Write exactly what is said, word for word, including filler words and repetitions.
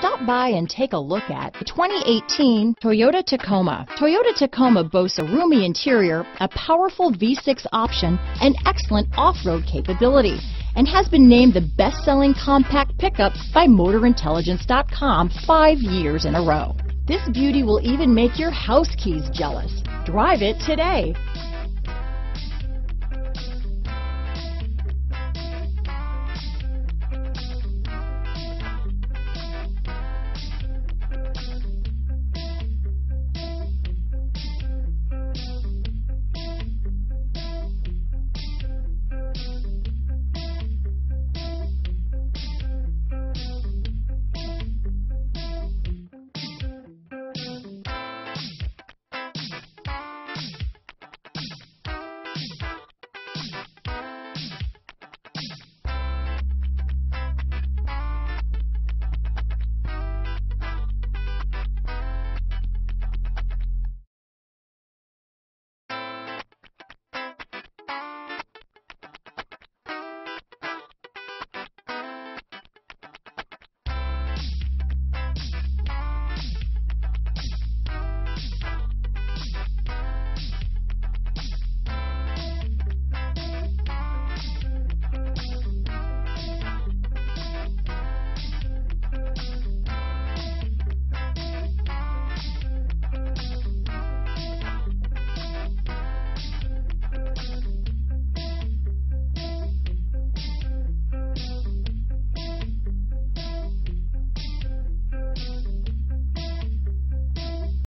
Stop by and take a look at the twenty eighteen Toyota Tacoma. Toyota Tacoma boasts a roomy interior, a powerful V six option, and excellent off-road capability, and has been named the best-selling compact pickup by Motor Intelligence dot com five years in a row. This beauty will even make your house keys jealous. Drive it today.